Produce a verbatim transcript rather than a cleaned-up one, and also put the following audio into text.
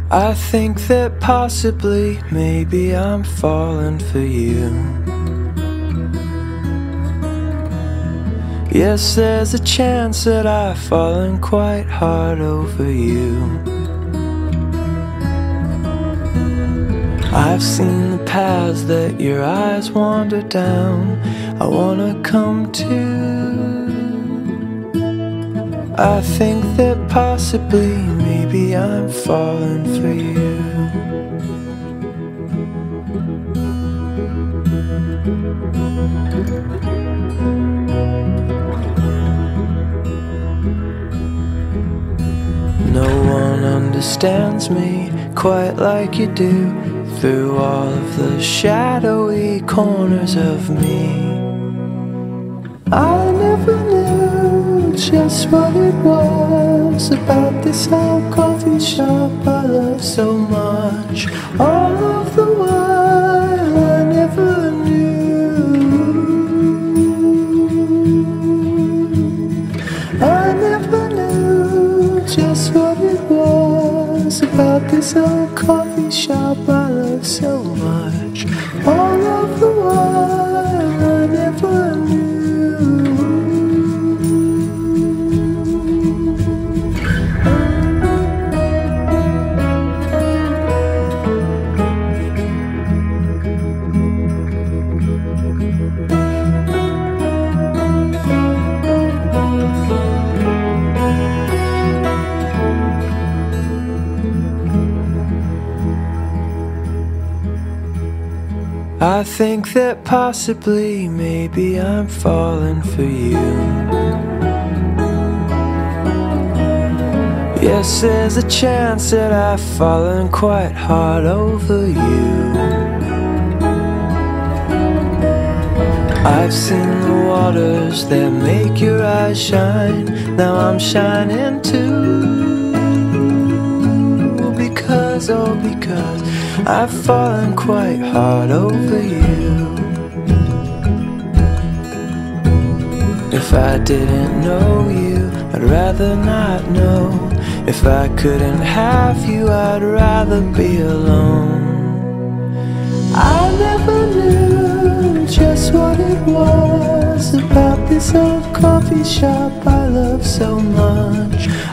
I think that possibly, maybe I'm falling for you. Yes, there's a chance that I've fallen quite hard over you. I've seen the paths that your eyes wander down. I wanna come too. I think that possibly, maybe I'm falling for you. No one understands me quite like you do, through all of the shadowy corners of me. I never knew just what it was about this old coffee shop I love so much. All of the while I never knew. I never knew just what it was about this old coffee shop I love so much. All of the while I never knew. I think that possibly, maybe I'm falling for you. Yes, there's a chance that I've fallen quite hard over you. I've seen the waters that make your eyes shine. Now I'm shining too. Because, oh because I've fallen quite hard over you. If I didn't know you, I'd rather not know. If I couldn't have you, I'd rather be alone. I never knew just what it was about this old coffee shop I love so much.